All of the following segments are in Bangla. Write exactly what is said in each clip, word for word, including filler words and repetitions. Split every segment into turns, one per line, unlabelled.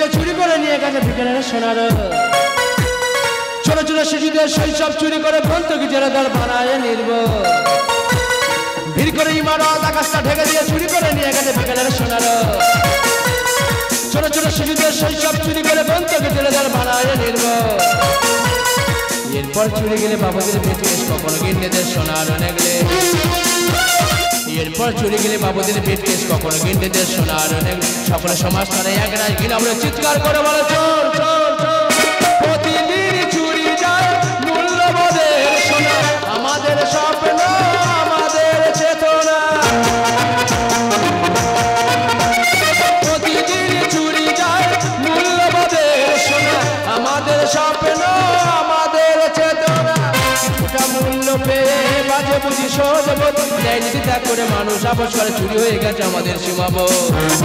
দিয়ে চুরি করে নিয়ে গেছে ভিখারির সোনার। ছোট ছোট শিশুদের শৈশব চুরি করে বন্ধুকে জেলে দল বানায় নির্ব। ভিড় করে ইমারত আকাশটা ঢেকে দিয়ে চুরি করে নিয়ে গেছে ভিখারির সোনার। ছোট ছোট শিশুদের শৈশব চুরি করে বন্ধুকে জেলে দল বানায় নির্ব। এরপর চুরি গেলে বাবাদের পেটে কখনো গিন্নেদের সোনার নেগলে। এরপর চুরি গেলে বাবুদের পেট কেস কখনো গিন্ডেদের সোনার নেগলে। সকলে সমাজ তারা এক রায় ঘিরে আমরা চিৎকার করে বলে চোর চোর চোর। প্রতিদিন চুরি যায় মূল্যবোধের সোনা, আমাদের স্বপ্ন আমাদের চেতনা। প্রতিদিন চুরি যায় মূল্যবোধের সোনা, আমাদের স্বপ্ন আমাদের চেতনা। কিছুটা মূল্য পেয়ে বাজে বুঝি সহজবোধ, ন্যায় নীতি ত্যাগ করে মানুষ আপোষ করে চুরি হয়ে গেছে আমাদের সীমাবোধ।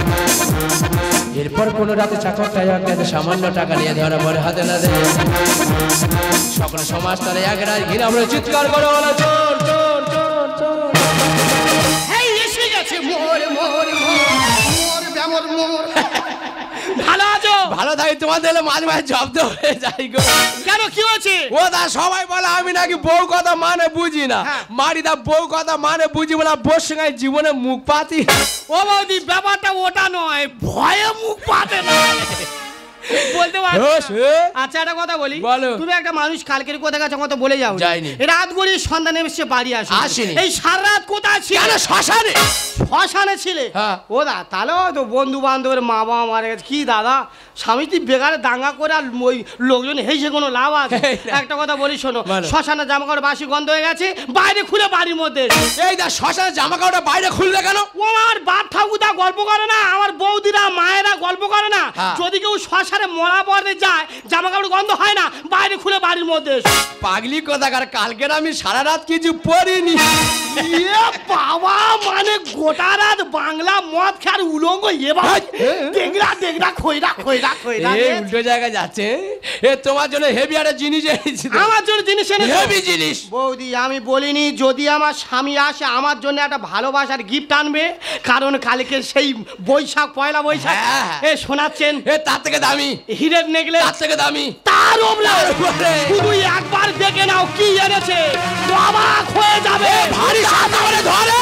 এরপর কোনো রাতে চাকরটাই আগে সামান্য টাকা নিয়ে ধরা পড়ে হাতে না দেয়। সকল সমাজ তারা এক রায় ঘিরে আমরা চিৎকার করে বলে চোর চোর চোর চোর।
এই এসে গেছে মোর মোর মোর ব্যামর মোর। ভালো আছো?
ভালো থাকি, তোমাদের মাঝে মাঝে জব্দ হয়ে যাই গো।
কেন কি হয়েছে?
ও দা সবাই বলে আমি নাকি বউ কথা মানে বুঝি না। মারি দা বউ কথা মানে বুঝি বলে বউর সঙ্গে জীবনে মুখ পাতি।
ও বৌদি ব্যাপারটা ওটা নয়, ভয়ে মুখ পাতে না বলতে পারো। আচ্ছা একটা কথা বলি, তুমি একটা মানুষ কালকের কোথায় গেছে আমার তো বলে যাও। রাত গড়ি সন্ধ্যা নেমে বাড়ি আসেনি, এই সারা রাত কোথায় ছিল? শ্মশানে। শ্মশানে ছিলে? ও দা তাহলে তো বন্ধু বান্ধবের মা বাবা মারা গেছে। কি দাদা স্বামী তুই বেকারে দাঙ্গা করে আর ওই লোকজন হেসে কোনো লাভ আছে? একটা কথা বলি শোনো, শ্মশানে জামা কাপড় বাসি গন্ধ হয়ে গেছে, বাইরে খুলে বাড়ির মধ্যে।
এই দা শ্মশানে জামা কাপড়টা বাইরে খুললে কেন?
ও আমার বাপ ঠাকুরদা গল্প করে না, আমার বৌদিরা মায়েরা গল্প করে না, যদি কেউ শ্মশানে মরা পড়ে যায় জামা কাপড় গন্ধ হয় না, বাইরে খুলে বাড়ির মধ্যে।
পাগলি কোথাকার, কালকের আমি সারা রাত কিছু পড়িনি।
বাবা মানে গোটা রাত বাংলা মদ খার উলঙ্গ এবার দেখরা দেখরা খইরা খইরা খইরা
উল্টো জায়গায় যাচ্ছে। এ তোমার জন্য হেভি একটা জিনিস এনেছি।
আমার জন্য জিনিস এনেছি?
হেভি জিনিস।
বৌদি আমি বলিনি যদি আমার স্বামী আসে আমার জন্য একটা ভালোবাসার গিফট আনবে, কারণ কালকে সেই বৈশাখ পয়লা বৈশাখ এ শোনাচ্ছেন।
এ তার থেকে দামি
হিরের নেকলেস,
তার থেকে দামি
তার উপরে শুধু একবার দেখে নাও কি এনেছে, অবাক হয়ে যাবে।
ভারী সাদা করে ধরে।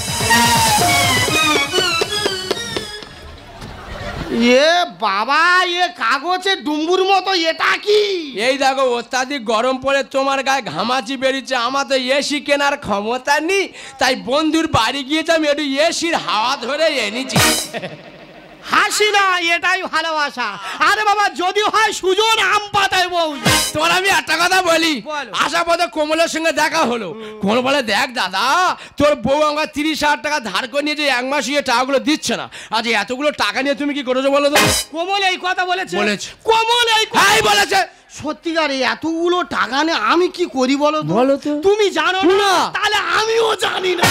এ বাবা এ কাগজের ডুম্বুর মতো, এটা কি?
এই দেখো অত্যাধিক গরম পড়ে তোমার গায়ে ঘামাচি বেরিয়েছে, আমার তো এসি কেনার ক্ষমতা নেই, তাই বন্ধুর বাড়ি গিয়েছে আমি একটু এসির হাওয়া ধরে এনেছি।
হাসি না, এটাই ভালোবাসা। আরে বাবা যদি হয় সুজন আম পাতায় বউ।
তোমার আমি একটা কথা বলি, আশা পথে কোমলের সঙ্গে দেখা হলো। কোমল বলে দেখ দাদা তোর বউ আমাকে তিরিশ হাজার টাকা ধার করে নিয়ে যে এক মাস ইয়ে টাকাগুলো দিচ্ছে না, আজ এতগুলো টাকা নিয়ে তুমি কি করেছো বলো তো?
কোমল এই কথা বলেছে?
বলেছে।
কোমল এই
কথাই বলেছে?
সত্যিকার এতগুলো টাকা নিয়ে আমি কি করি বলো তো?
বলো তো।
তুমি জানো না? তাহলে আমিও জানি না।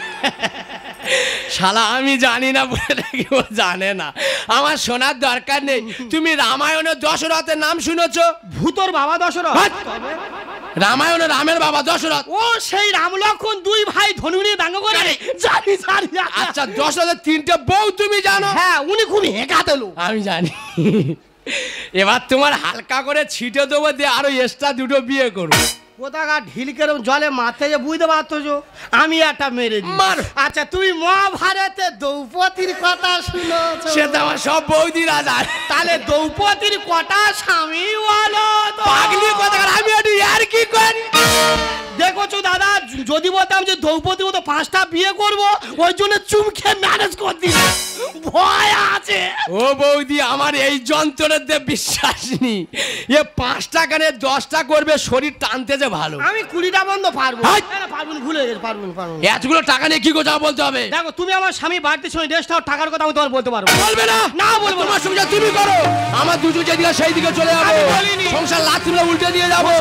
শালা আমি জানি না বলে নাকি ও জানে না, আমার শোনার দরকার নেই। তুমি রামায়ণের দশরথের নাম শুনেছো?
ভূতর বাবা দশরথ?
রামায়ণে রামের বাবা দশরথ।
ও সেই রাম লক্ষণ দুই ভাই ধনু নিয়ে দাঙ্গা করে? জানি জানি।
আচ্ছা দশরথের তিনটে বউ তুমি জানো?
হ্যাঁ উনি খুব হেঁকাতে লোক।
আমি জানি। এবার তোমার হালকা করে ছিটে দেবো দিয়ে আরো এক্সট্রা দুটো বিয়ে করবো।
কোথাকা ঢিল কেরম জলে মারতে যে বুঝতে পারতো আমি একটা মেরে দিই। আচ্ছা তুমি মহাভারতে দ্রৌপদীর কথা শুনেছো?
সেটা আমার সব বৌদি রাজা।
তাহলে দ্রৌপদীর কটা স্বামী বলো তো?
পাগলি কোথাকার, আমি একটু আর কি করি
দেখোছো দাদা, যদি বলতাম যে দ্রৌপদী মতো পাঁচটা বিয়ে করবো ওই জন্য চুমকে ম্যানেজ করে দিই, ভয় আছে।
ও বৌদি আমার এই যন্ত্রের দিয়ে বিশ্বাস নেই, এ পাঁচটা কানে দশটা করবে, শরীর টানতে যে ভালো।
আমি কুড়িটা বন্ধ পারবো। পারবো ভুলে গেছি, পারবো পারবো।
এতগুলো টাকা নিয়ে কি কথা বলতে হবে?
দেখো তুমি আমার স্বামী বাড়িতে শুনে দেশটা টাকার কথা আমি তোমার বলতে পারবো।
বলবে না?
না বলবো।
তোমার সুবিধা তুমি করো, আমার দুটো যেদিকে সেই দিকে চলে যাবো, সংসার লাথি মেরে উল্টে দিয়ে যাবো।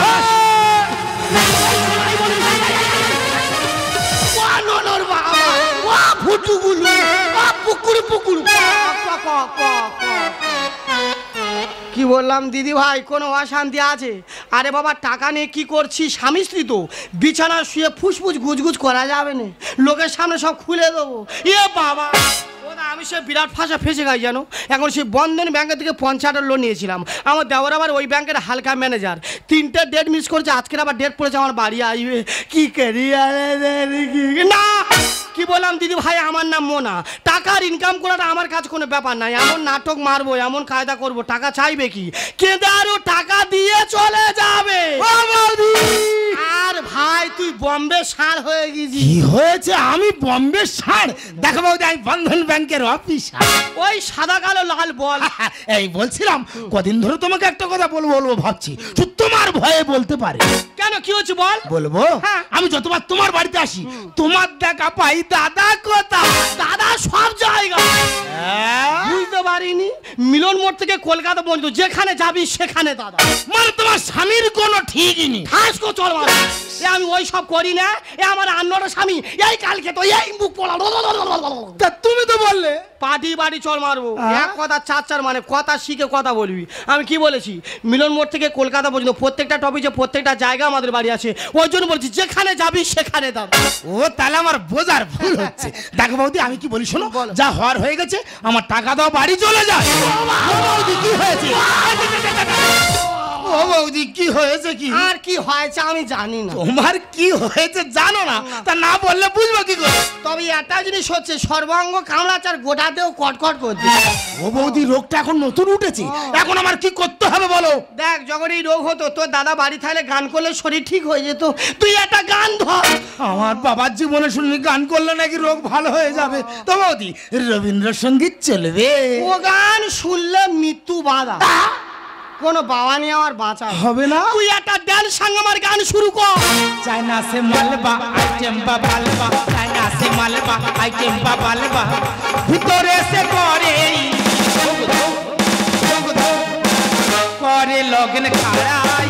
কি বললাম দিদি ভাই, কোনো অশান্তি আছে? আরে বাবা টাকা নিয়ে কি করছি, স্বামী স্ত্রী তো, বিছানা শুয়ে ফুসফুস গুজগুজ করা যাবে না, লোকের সামনে সব খুলে দেবো। এ বাবা আমি সে বিরাট ফাঁসা ফেসে গাই জানো। এখন সেই বন্ধন ব্যাংকের থেকে পঞ্চাশ হাজার লোন নিয়েছিলাম। আমার দেওয়ার আবার ওই ব্যাংকের হালকা ম্যানেজার, তিনটে ডেট মিস করেছে, আজকের আবার ডেট পড়েছে আমার বাড়ি আসবে। কি করি না কি বললাম দিদি ভাই, আমার নাম মোনা। টাকার ইনকাম করাটা আমার কাছে কোনো ব্যাপার নাই। এমন নাটক মারবো, এমন কায়দা করবো, টাকা চাইবে কি, কেঁদে আরো টাকা দিয়ে চলে যাবে। আর ভাই তুই বম্বে ষাঁড় হয়ে গেছিস।
কি হয়েছে? আমি বম্বে ষাঁড়? দেখো বৌদি, আমি বন্ধন ব্যাংকের অফিসার।
ওই সাদা কালো লাল বল।
এই বলছিলাম কদিন ধরে তোমাকে একটা কথা বলবো বলবো ভাবছি, তোমার ভয়ে বলতে পারে।
কেন কি হচ্ছে বল?
বলবো। আমি যতবার তোমার বাড়িতে আসি তোমার দেখা পাই দাদা কোথায়?
দাদা সব জায়গায়। বুঝতে পারিনি, মিলন মোড় থেকে কলকাতা পর্যন্ত যেখানে যাবি সেখানে দাদা।
মানে তোমার স্বামীর কোনো ঠিকই নেই।
ঠাসকো চল মার। এ আমি ওই সব করি না, এ আমার আন্নটা স্বামী। এই কালকে তো এই মুখ পড়া।
তা তুমি তো বললে
পাটি বাড়ি চল মারবো। এক কথা চার চার মানে কথা শিখে কথা বলবি। আমি কি বলেছি, মিলন মোড় থেকে কলকাতা পর্যন্ত প্রত্যেকটা টপিকে প্রত্যেকটা জায়গা আমাদের বাড়ি আছে, ওই জন্য বলছি যেখানে যাবি সেখানে দাদা।
ও তাহলে আমার বোঝার ভুল হচ্ছে। দেখো বৌদি, আমি কি বলি শোনো, যা হওয়ার হয়ে গেছে, আমার টাকা দাও, বাড়ি চলে যায়। বৌদি কি হয়েছে? ও বৌদি কি হয়েছে? কি
আর কি হয়েছে আমি জানি না।
তোমার কি হয়েছে জানো না? তা না বললে বুঝবো কি করে?
তবে একটা জিনিস হচ্ছে, সর্বাঙ্গ কামড়াচার গোটাতেও কটকট করছে।
ও বৌদি, রোগটা এখন নতুন উঠেছে, এখন আমার কি করতে হবে বলো?
দেখ, যখন এই রোগ হতো তোর দাদা বাড়ি থাকলে গান করলে শরীর ঠিক হয়ে যেত। তুই একটা গান ধর।
আমার বাবার জীবনে শুনলি গান করলে নাকি রোগ ভালো হয়ে যাবে। তো বৌদি, রবীন্দ্রসঙ্গীত চলবে?
ও গান শুনলে মৃত্যু বাধা, কোনো বাবা নিয়ে আমার বাঁচা
হবে না।
তুই একটা ড্যান্স সঙ্গে আমার গান শুরু কর।
চায়না সে মালবা আইটেম বা বালবা, চায়না সে মালবা আইটেম বা বালবা, ভিতরে সে করে করে লগন খাড়াই।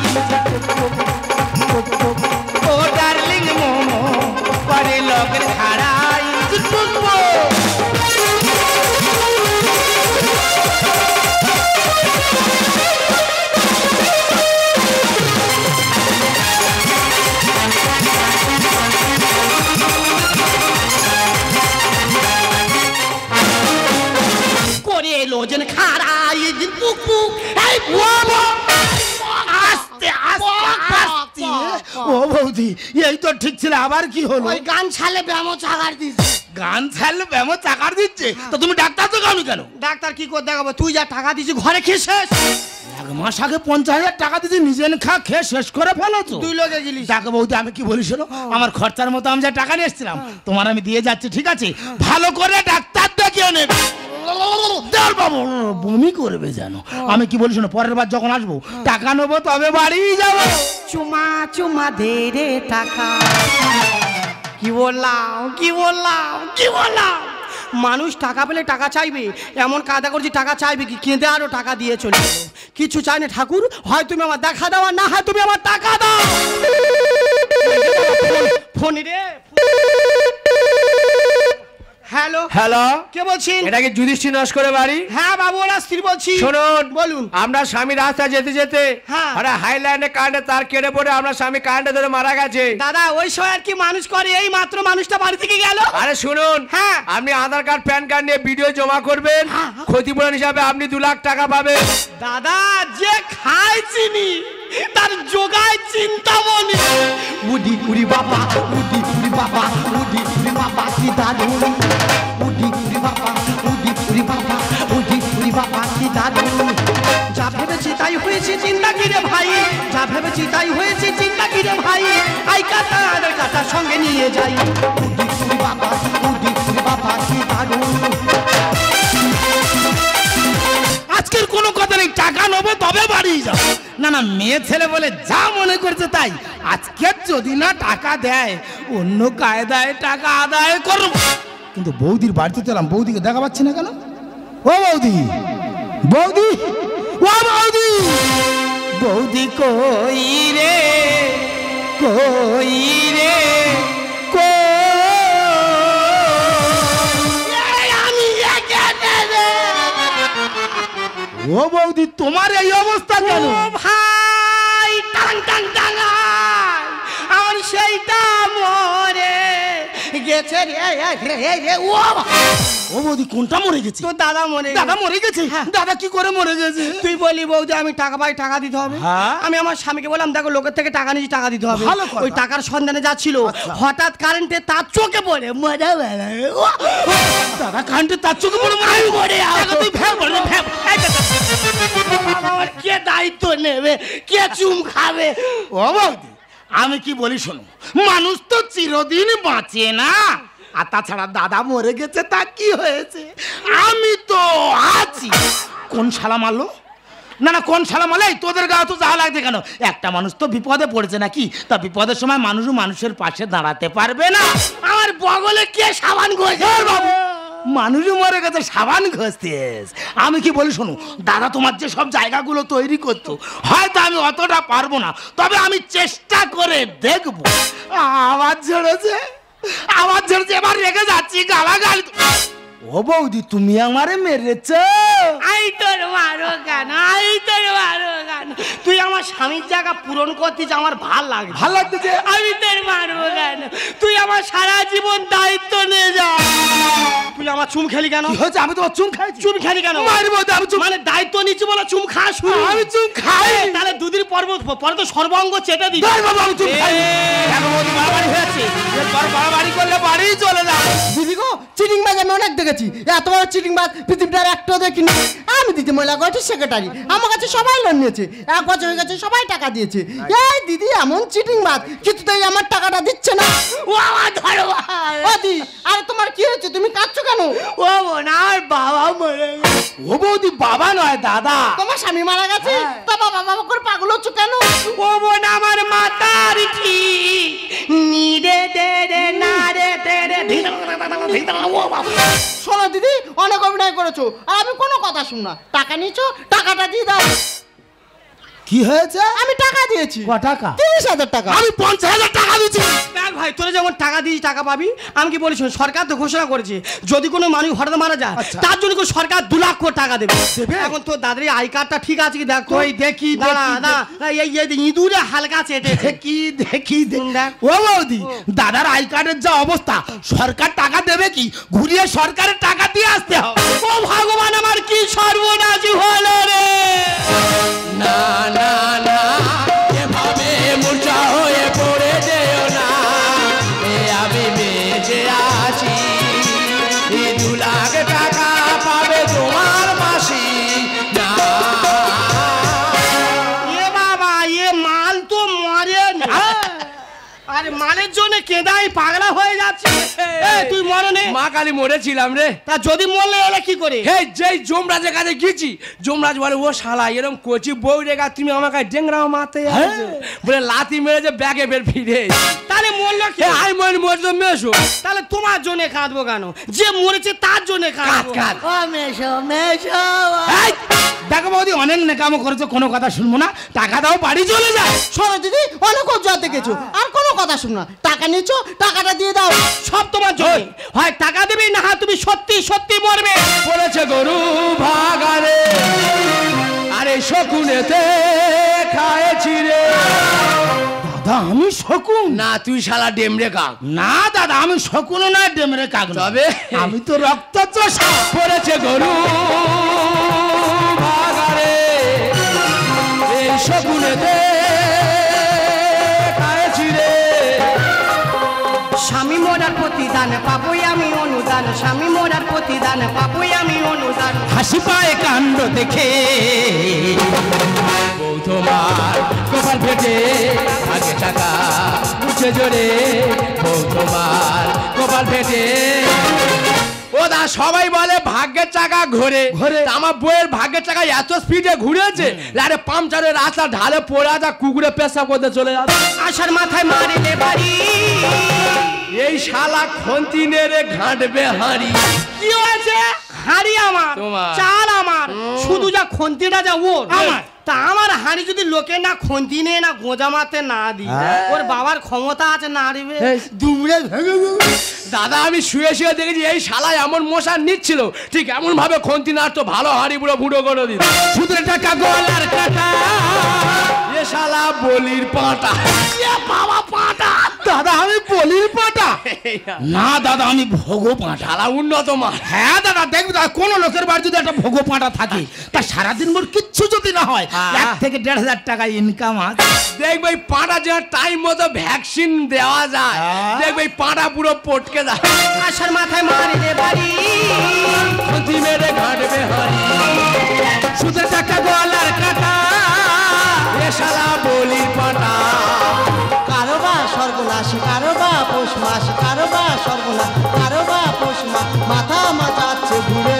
ও ডার্লিং মোমো করে লগন খাড়াই।
লোজন খাড়াই পুক পুক। এই বাবা
আস্তে আস্তে আস্তে। ও বৌদি, এই তো ঠিক ছিল, আবার কি হলো?
ওই গান ছালে ব্যামো চাকার দিচ্ছে।
গান ছাড়লে ব্যামো চাকার দিচ্ছে? তো তুমি ডাক্তার তো গানো কেন?
ডাক্তার কি করে দেখাবো? তুই যা টাকা দিছিস ঘরে খেয়ে শেষ।
এক মাস আগে পঞ্চাশ হাজার টাকা দিচ্ছি, নিজের খা খেয়ে শেষ করে ফেলেছো।
তুই লোকে গেলিস।
দেখো বৌদি, আমি কি বলি শোনো, আমার খরচার মতো আমি যা টাকা নিয়ে এসেছিলাম তোমার আমি দিয়ে যাচ্ছি, ঠিক আছে? ভালো করে ডাক্তার দেখিয়ে নেবে। বমি করবে জানো। আমি কি বলি শোনো, পরের বার যখন আসবো টাকা নেবো, তবে বাড়ি যাবো।
চুমা চুমা দে রে টাকা। কি বললাম কি বললাম কি বললাম? মানুষ টাকা পেলে টাকা চাইবে, এমন কায়দা করছি টাকা চাইবে কি, কেঁদে আরো টাকা দিয়ে চলে যাবো। কিছু চাই না ঠাকুর, হয় তুমি আমার দেখা দাও, না হয় তুমি আমার টাকা দাও। ফোন রে। হ্যালো
হ্যালো,
কে বলছেন?
এটা কি যুধিষ্ঠির নস্করের বাড়ি?
হ্যাঁ বাবু, ওরা স্ত্রী বলছি।
শুনুন,
বলুন।
আমরা স্বামী রাস্তা যেতে যেতে
হ্যাঁ
হাইল্যান্ডে কারেন্টে তার কেটে পড়ে আমরা স্বামী কারেন্টে ধরে মারা গেছে।
দাদা ওই সময় আর কি মানুষ করে, এই মাত্র মানুষটা বাড়ি থেকে গেল।
আরে শুনুন,
হ্যাঁ
আপনি আধার কার্ড প্যান কার্ড নিয়ে ভিডিও জমা করবেন, ক্ষতিপূরণ হিসাবে আপনি দু লাখ টাকা পাবেন।
দাদা যে খায় চিনি তার জোগায় চিন্তা মনি। উডি উড়ি বাবা উডি উড়ি বাবা উডি উড়ি বাবা কি দারুণ। উডি উড়ি বাবা উডি উড়ি বাবা উডি উড়ি বাবা কি দারুণ। যা ভেবেছি তাই হয়েছে চিন্তা কি রে ভাই, যা ভেবেছি তাই হয়েছে চিন্তা কি রে ভাই। আই কাটা আদার কাটা সঙ্গে নিয়ে যাই। উডি উড়ি বাবা উডি উড়ি বাবা কি দারুণ।
আজকের কোনো কথা নেই, টাকা নেবো তবে বাড়ি যাও। না না, মেয়ে ছেলে বলে যা মনে করছে তাই। আজকে যদি না টাকা দেয়, অন্য কায়দায় টাকা আদায় করব। কিন্তু বৌদির বাড়িতে চলাম, বৌদিকে দেখা পাচ্ছি না কেন? ও বৌদি, বৌদি, ও বৌদি, বৌদি কই রে, কই রে, ও বৌদি, তোমার এই অবস্থা কেন?
ভাই টাং টাং টাং, আমার সেইটা মরে গেছে রে।
ও বৌদি কোনটা মরে গেছে?
তোর দাদা মরে
দাদা মরে গেছে? দাদা কি করে মরে গেছে?
তুই বলি বৌদি আমি টাকা পাই, টাকা দিতে হবে। আমি আমার স্বামীকে বললাম দেখো লোকের থেকে টাকা নিয়েছি, টাকা দিতে হবে। ওই টাকার সন্ধানে যাচ্ছিল, হঠাৎ কারেন্টে তার চোখে পড়ে মরে গেল।
দাদা কারেন্টে তার চোখে পড়ে মরে তুই ভ্যাব বলে ভ্যাব।
আমার কে দায়িত্ব নেবে, কে চুম খাবে?
ও বৌদি আমি কি বলি শোনো, মানুষ তো চিরদিন বাঁচে না। আর তাছাড়া দাদা মরে গেছে তা কি হয়েছে, আমি তো আছি। কোন শালা মারলো? না না কোন শালা মারলে? তোদের গায়ে তো যা লাগছে কেন? একটা মানুষ তো বিপদে পড়েছে নাকি? তা বিপদের সময় মানুষ মানুষের পাশে দাঁড়াতে পারবে না?
আমার বগলে কে সাবান ঘষে বাবু?
মানুষও মরে গেছে সাবান ঘষতেস। আমি কি বলি শোনো, দাদা তোমার যে সব জায়গাগুলো তৈরি করতো, হয়তো আমি অতটা পারবো না, তবে আমি চেষ্টা করে দেখবো। আওয়াজ ঝরেছে, আওয়াজ ঝরেছে, এবার রেগে যাচ্ছি, গালাগালি। ও বৌদি তুমি আমারে মেরেছ?
আই তোর মারো কেন, আই তোর মারো কেন? তুই আমার স্বামীর জায়গা পূরণ করতিস, আমার ভাল লাগে,
ভাল লাগতেছে।
আমি তোর মারবো কেন? তুই আমার সারা জীবন দায়িত্ব নিয়ে যা। তুই আমার চুম খেলি কেন?
হচ্ছে আমি তোমার চুম খাই।
চুম খেলি কেন?
মারবো আমি চুম।
মানে দায়িত্ব নিচ্ছি বলে চুম খাওয়া শুরু?
আমি চুম খাই।
তাহলে দুদিন পর পরে তো সর্বাঙ্গ চেটে দিই।
বাবা আমি চুম খাই। এখন বৌদি বাড়াবাড়ি হয়েছে, এরপর বাড়াবাড়ি করলে বাড়ি চলে যাও।
দিদি গো চিটিং বাজ আমি অনেক দেখেছি, এত বড় চিটিং বাজ পৃথিবীটার একটাও দেখিনি। আমি দিদি মহিলা গোষ্ঠীর সেক্রেটারি, আমার কাছে সবাই লোন নিয়েছে, এক বছর হয়ে গেছে সবাই টাকা দিয়েছে। এই দিদি এমন চিটিং বাজ, কিছুতেই আমার টাকাটা দিচ্ছে না।
ও আমার ধরো
ও দি, আরে তোমার কি হয়েছে, তুমি কাঁদছো কেন?
ও বোন আর বাবা মরে গেছে।
ও বৌদি বাবা নয় দাদা।
তোমার স্বামী মারা গেছে, তা বাবা বাবা করে পাগল হচ্ছ কেন?
ও বোন আমার মাতার ঠিক নিরে দে রে না রে দে রে।
শোনো দিদি অনেক অভিনয় করেছো, আর আমি কোনো কথা শুন না। টাকা নিয়েছো, টাকাটা দিয়ে দাও।
কি হয়েছে?
আমি টাকা দিয়েছি।
ক টাকা?
তিরিশ হাজার টাকা।
আমি পঞ্চাশ হাজার টাকা দিচ্ছি।
দেখ ভাই তোরা যেমন টাকা দিয়েছি টাকা পাবি, আমি কি বলিস সরকার তো ঘোষণা করেছে যদি কোনো মানুষ হঠাৎ মারা যায় তার জন্য সরকার দু লাখ কোটি টাকা দেবে। এখন তোর দাদার আই কার্ডটা ঠিক আছে কি দেখ তো।
ওই দেখি
না না এই ইঁদুরে হালকা চেটে
দেখি দেখি দেখ। ও বৌদি দাদার আই কার্ডের যা অবস্থা, সরকার টাকা দেবে কি? ঘুরিয়ে সরকারের টাকা দিয়ে আসতে হবে।
ও ভগবান আমার কি সর্বনাশী হলো রে।
না না না এভাবে মূর্ছা হয়ে পড়ে যেও না, এ আমি বেঁচে আছি, দু লাখ টাকা পাবে তোমার মাসি। না
এ বাবা এ মাল তো মরে না। আরে মালের জন্য কেদাই পাগলা হয়ে যাচ্ছে। তুই মরনে?
মা কালী মরেছিলাম রে।
তা যদি মরলে এলে কি করে?
হে যেই যমরাজের কাছে গেছি, যমরাজ বলে ও শালা এরকম কচি বউ রেখা তুমি আমাকে ডেংরা মারতে আসছো, বলে লাথি মেরে যে ব্যাগে বের ফিরে।
তাহলে মরলো কি?
আই মরি মরছো মেশো।
তাহলে তোমার জন্য কাঁদবো কেন? যে মরেছে তার জন্য কাঁদবো।
কাঁদ,
ও মেশো মেশো।
দেখো বৌদি অনেক নেকামো করেছো, কোনো কথা শুনবো না, টাকা দাও বাড়ি চলে যায়।
শোনো দিদি অনেক অজুহাতে গেছো, আর কোনো কথা শুন না। টাকা নিয়েছো, টাকাটা দিয়ে দাও।
সব তোমার জন্য, হয় টাকা দেবে না হয় তুমি সত্যি সত্যি মরবে।
বলেছে গরু ভাগারে আরে শকুনেতে খায়েছি রে।
দাদা আমি শকুন
না, তুই শালা ডেমরে কাক।
না দাদা আমি শকুন না ডেমরে কাক,
তবে
আমি তো রক্ত চোষা।
পড়েছে গরু ভাগারে এই শকুনেতে খায়েছি রে।
স্বামী মোরার প্রতিদান পাবই আমি অনুদান, স্বামী মোরার প্রতিদান পাবই আমি অনুদান।
হাসি পায় কাণ্ড দেখে
বউ তোমার কপাল ফেটে আগে টাকা মুছে জোরে, বউ তোমার কপাল ফেটে। ও দা সবাই বলে ভাগ্যের চাকা ঘোরে ঘোরে, আমার বইয়ের ভাগ্যের চাকা এত স্পিডে ঘুরেছে, আরে পাংচারের রাস্তা ঢালে পড়ে যা কুকুরে পেশাব করতে চলে যাচ্ছে।
আশার মাথায় মারিলে বাড়ি,
এই শালা খন্তি নেড়ে ঘাঁটবে হাঁড়ি।
কি হয়েছে? হাঁড়ি আমার,
তোমার।
চাল আমার, শুধু যা খন্তিটা যা ওর আমার। তা আমার হাঁড়ি যদি লোকে না খন্তি নেই না গোঁজা মারতে না দিই, ওর বাবার ক্ষমতা আছে না দিবে দুমড়ে ভেঙে দেবে।
দাদা আমি শুয়ে শুয়ে দেখেছি এই শালা এমন মশা নিচ্ছিল, ঠিক এমন ভাবে খন্তি নাড়তো ভালো হাঁড়ি পুরো ফুটো করে দিত।
সুদের টাকা গলার কাটা,
এ শালা বলির পাটা।
বাবা পাটা
দাদা আমি বলির পাটা না দাদা, আমি ভোগো পাঁটা।
শালা উন্নত মাল।
হ্যাঁ দাদা দেখবি দাদা, কোন লোকের বাড়ি যদি একটা ভোগো পাঁটা থাকে তা সারাদিন মোর কিচ্ছু যদি না হয় এক থেকে দেড় হাজার টাকা ইনকাম আছে।
দেখবে এই পাঁটা যে টাইম মতো ভ্যাকসিন দেওয়া যায়, দেখবে এই পাঁটা পুরো পটকে যায়।
আসার মাথায় মারি রে বাড়ি,
পুঁথি মেরে ঘাটবে হাড়ি,
সুদে টাকা গলার কাটা,
এ শালা বলির পাঁটা।
কারোবা সর্বনাশ, কারোবা পৌষ মাস, কারোবা সর্বনাশ, কারোবা পৌষ মাস, মাথা মাথাচ্ছে ঘুরে।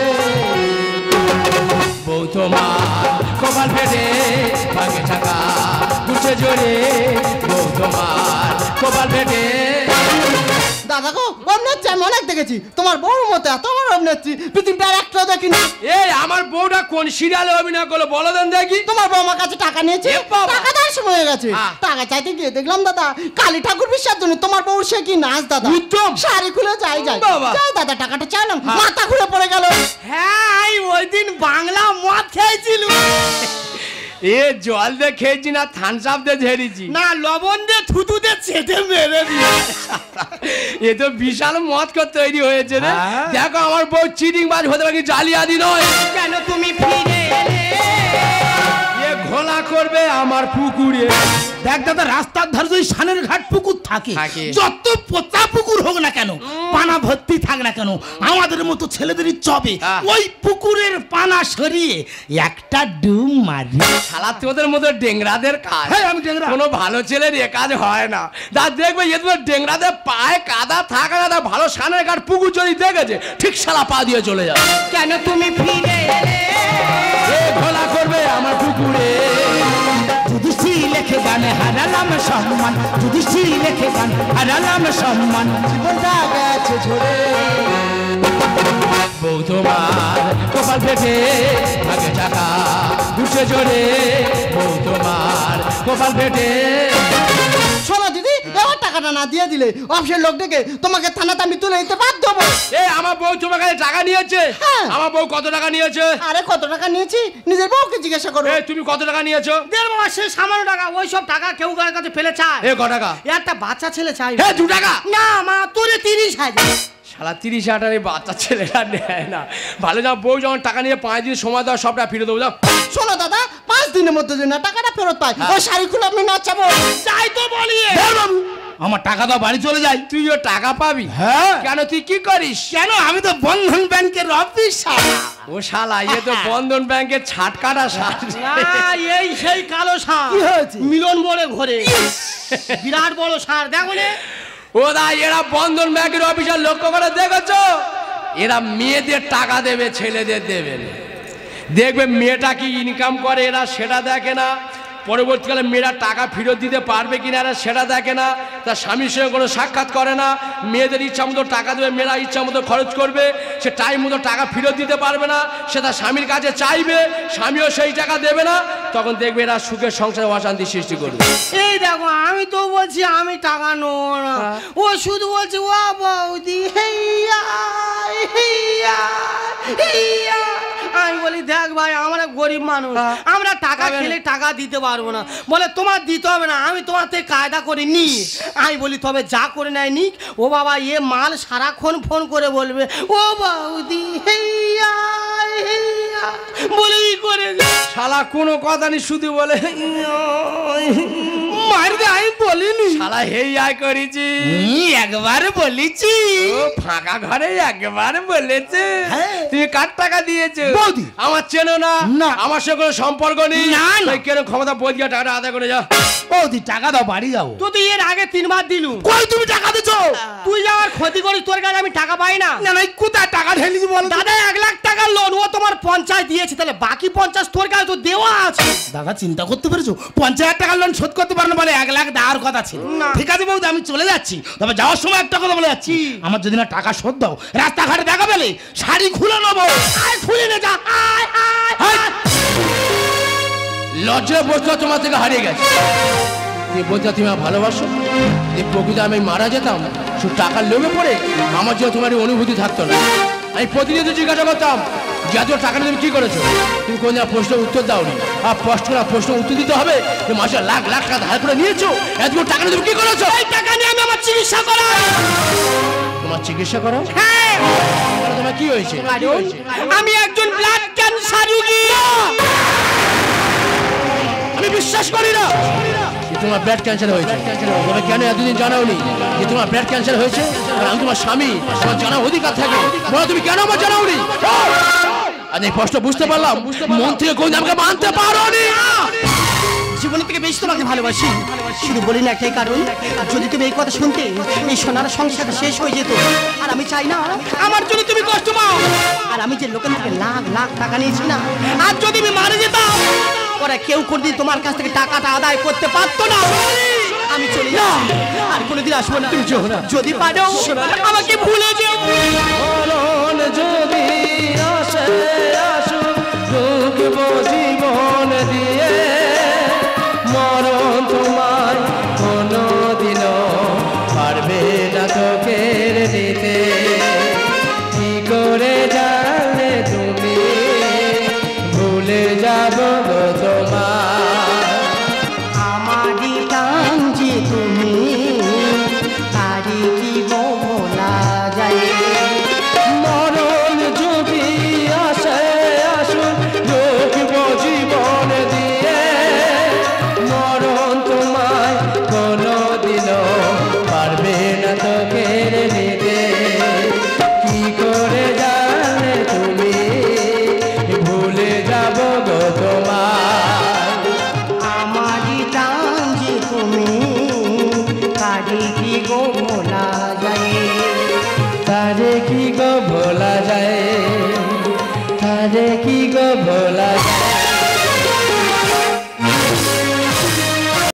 বউ তোমার কপাল ফেটে ভাগে টাকা গুছে জোরে, বউ তোমার কপাল ফেটে।
দাদা গো, অমনেত্রী আমি অনেক দেখেছি, তোমার বউর মতো এত আমার অমনেত্রী পৃথিবীটার একটাও দেখিনি।
এই আমার বউটা কোন সিরিয়ালে অভিনয় করলো বলো দেন দেখি।
তোমার বউ আমার কাছে টাকা নিয়েছে, টাকা দেওয়ার সময় হয়ে গেছে, টাকা চাইতে গিয়ে দেখলাম দাদা কালী ঠাকুর বিসর্জনে তোমার বউ সে কি নাচ দাদা,
উত্তম
শাড়ি খুলে যাই যাই যাই দাদা, টাকাটা চাইলাম মাথা ঘুরে পড়ে গেল।
হ্যাঁ ওই দিন বাংলা মদ খেয়েছিল।
এ জল দিয়ে খেয়েছি না থানস আপ দিয়ে ঝেড়েছি
না, লবণ দিয়ে থুতু দিয়ে চেটে মেরে দিয়ে।
এ তো বিশাল মদ করে তৈরি হয়েছে রে। দেখো আমার বউ চিটিং বাজ হতে পারে, জালিয়াতি নয়।
কেন তুমি ফিরে এলে,
এ ঘোলা করবে আমার পুকুরে।
দেখ দাদা, রাস্তার ধারে যদি সানের ঘাট পুকুর থাকে,
থাকে।
যত পোতা পুকুর হোক না কেন, পানা ভর্তি থাক না কেন, আমাদের মতো ছেলেদেরই চবে ওই পুকুরের পানা সরিয়ে একটা ডুব মারি।
শালা তোদের মতো ডেংরাদের কাজ।
হ্যাঁ আমি ডেংরা।
কোনো ভালো ছেলের এ কাজ হয় না। দা দেখবে এ তোমার ডেংরাদের পায়ে কাদা থাকা না, ভালো সানের ঘাট পুকুর যদি দেখেছে ঠিক শালা পা দিয়ে চলে যাবে।
কেন তুমি ফিরে এলে,
এ ঘোলা করবে আমার পুকুরে।
যুধিষ্ঠি লেখে গানে হারালাম সম্মান, যুধিষ্ঠি লেখে গান হারালাম সম্মান,
জীবনটা গেছে ঝরে।
বউ তোমার কপাল ফেটে ভাগে টাকা ঘুষে জোরে, বউ তোমার কপাল ফেটে।
শোনো দিদি, এবার টাকাটা না দিয়ে দিলে অফিসের লোক ডেকে তোমাকে থানাতে আমি তুলে নিতে বাধ্য হবো।
এ আমার বউ তোমার কাছে টাকা নিয়েছে? আমার বউ কত টাকা নিয়েছে?
আরে কত টাকা নিয়েছি নিজের বউকে জিজ্ঞাসা করো।
এ তুমি কত টাকা নিয়েছো?
দেড় মাস সে সামান্য টাকা, ওই সব টাকা কেউ কার কাছে ফেলে চায়?
এ ক টাকা?
একটা বাচ্চা ছেলে চাই।
এ দু টাকা?
না মা, তোরে তিরিশ হাজার।
শালা তিরিশ হাজার এই বাচ্চা ছেলেরা নেয় না। ভালো যা বউ যখন টাকা নিয়ে পাঁচ দিন সময় দেওয়া সবটা ফিরে দেবো। যাও
শোনো দাদা, পাঁচ দিনের মধ্যে যদি না টাকাটা ফেরত পাই ওই শাড়ি খুলে আপনি নাচাবো।
যাই তো বলি
বাবু আমার টাকা দাও, বাড়ি চলে যাই।
তুইও টাকা পাবি?
হ্যাঁ।
কেন তুই কি করিস?
কেন, আমি তো বন্ধন ব্যাংকের অফিসার।
ও শালা এ তো বন্ধন ব্যাংকের ছাট কাটা সার।
না, এই সেই কালো ষাঁড়।
কি হয়েছে?
মিলন মোড়ে ঘোরে, বিরাট বড় ষাঁড়। দেখো নে,
ও দা এরা বন্ধন ব্যাংকের অফিসার লক্ষ্য করে দেখেছো? এরা মেয়েদের টাকা দেবে, ছেলেদের দেবে না। দেখবে মেয়েটা কি ইনকাম করে এরা সেটা দেখে না, পরবর্তীকালে মেয়েরা টাকা ফেরত দিতে পারবে কিনা এরা সেটা দেখে না, তার স্বামীর সঙ্গে কোনো সাক্ষাৎ করে না। মেয়েদের ইচ্ছা মতো টাকা দেবে, মেয়েরা ইচ্ছা মতো খরচ করবে, সে টাইম মতো টাকা ফেরত দিতে পারবে না, সে তার স্বামীর কাছে চাইবে, স্বামীও সেই টাকা দেবে না, তখন দেখবে এরা সুখের সংসারে অশান্তি সৃষ্টি করবে।
এই দেখো আমি তো বলছি আমি টাকা নেবো না, ও শুধু বলছে ও বৌদি হেইয়া হেইয়া হেইয়া। আমি বলি দেখ ভাই আমরা গরিব মানুষ, আমরা টাকা খেলে টাকা দিতে পারবো না। বলে তোমার দিতে হবে না, আমি তোমার থেকে কায়দা করে নি। আমি বলি তবে যা করে নেয় নিক। ও বাবা এ মাল সারাক্ষণ ফোন করে বলবে ও বৌদি হেইয়া হেইয়া বলে ই করে
শালা কোনো কথা নেই, শুধু বলে
মারবে। আমি বলিনি
শালা হেই আয় করেছি,
একবার বলেছি।
ও ফাঁকা ঘরে একবার বলেছে। তুমি কার টাকা দিয়েছো?
বৌদি।
আমার চেনো না,
না।
আমার সঙ্গে কোনো সম্পর্ক নেই।
না, না।
তুই কেন ক্ষমতা বদিয়া টাকাটা আদায় করে যা।
বৌদি টাকা দাও, বাড়ি যাবো।
তো তুই এর আগে তিনবার দিলু,
কই তুমি টাকা দিছো?
তুই যে আমার ক্ষতি করিস তোর কাছে আমি টাকা পাই না।
না না, কোথায় টাকা ঢেলেছি বল?
দাদা এক লাখ টাকার লোন ও তোমার পঞ্চায়েত দিয়েছে, তাহলে বাকি পঞ্চাশ তোর কাছে তো দেওয়া আছে।
দাদা চিন্তা করতে পেরেছো, পঞ্চাশ টাকার লোন শোধ করতে পারো না বলে এক লাখ দেওয়ার কথা ছিল।
না।
ঠিক আছে বৌদি আমি চলে যাচ্ছি, তবে যাওয়ার সময় একটা কথা বলে যাচ্ছি, আমার যদি না টাকা শোধ দাও রাস্তাঘাটে দেখা পেলে শাড়ি খুলে নেবো।
আয় খুলে নে যা, আয় আয়
হাই!
লজ্জা বস্তু তোমার থেকে হারিয়ে গেছে। তুমি বলতে তুমি আমার ভালোবাসো, এই প্রকৃতি আমি মারা যেতাম শুধু টাকার লোভে পড়ে, আমার জন্য তোমার এই অনুভূতি থাকতো না। আমি প্রতিনিয়ত জিজ্ঞাসা করতাম যে এত টাকা তুমি কি করেছো? তুমি কোন প্রশ্নের উত্তর দাওনি। আর প্রশ্ন প্রশ্ন উত্তর দিতে হবে। তুমি মাসে লাখ লাখ টাকা ধার করে নিয়েছো, এতগুলো টাকা তুমি কি করেছো?
এই টাকা নিয়ে আমি আমার চিকিৎসা করাই।
তোমার চিকিৎসা করো?
হ্যাঁ।
তোমার কি হয়েছে?
আমি একজন ব্লাড ক্যান্সার রোগী।
আমি বিশ্বাস করি না তোমার ব্লাড ক্যান্সার হয়েছে। তবে কেন এতদিন জানাওনি যে তোমার ব্লাড ক্যান্সার হয়েছে? আর আমি তোমার স্বামী, তোমার জানার অধিকার থাকে, বলো তুমি কেন আমার জানাওনি? আজ এই প্রশ্ন বুঝতে পারলাম, মন থেকে কোন আমাকে মানতে পারোনি।
জীবন থেকে বেশি তোমাকে ভালোবাসি, শুধু বলি না একটাই কারণ, যদি তুমি এই কথা শুনতে এই সোনার সংসারটা শেষ হয়ে যেত। আর আমি চাই না আমার জন্য তুমি কষ্ট পাও। আর আমি যে লোকের থেকে লাখ লাখ টাকা নিয়েছি না, আর যদি আমি মারা যেতাম ওরা কেউ কোনদিন তোমার কাছ থেকে টাকাটা আদায় করতে পারতো না। আমি চলে যাই, আর কোনোদিন আসবো না। যদি পারো আমাকে ভুলে যেও।
যদি আসে আসুক ঢুকবো জীবন দিয়ে, মরণ তোমার কোনো দিনও পারবে না তোকে দিতে। কি করে জানলে তুমি ভুলে যাব তোমার?
আমারই টান যে তুমি তারি কি বলা যায়।
মরণ যদি আসে আসুন ঢুকবো জীবন দিয়ে, মরণ তোমায় কোনো দিনও পারবে না তোকে নিতে। কি করে জানলে তুমি ভুলে যাব গো তোমার?
আমারই টান যে তুমি তারি কি গো বলা যায়।
তারে কি গো ভোলা যায়, তারে কি গো ভোলা